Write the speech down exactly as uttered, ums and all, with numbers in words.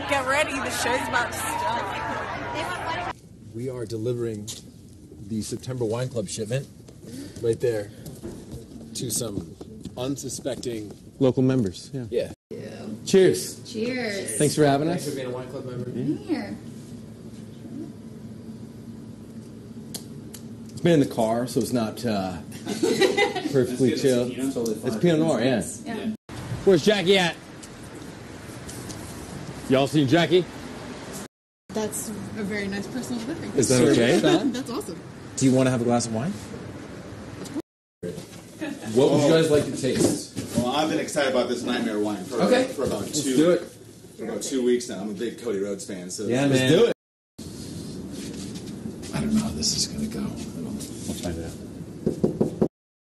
get ready. The show's about to start. We are delivering the September Wine Club shipment right there to some unsuspecting local members. Yeah. Yeah. yeah. Cheers. Cheers. Thanks for having Thanks us. for being a Wine Club member. Yeah. Here. It's been in the car, so it's not uh, perfectly chill. It's, totally it's Pinot Noir, yeah. yeah. Where's Jackie at? Y'all seen Jackie? That's a very nice personal living. Is that okay? That's awesome. Do you want to have a glass of wine? What would you guys like to taste? Well, I've been excited about this nightmare wine for, okay. for about Let's two do it. for about two weeks now. I'm a big Cody Rhodes fan, so yeah, let's do it. I don't know how this is gonna go. We'll find it out.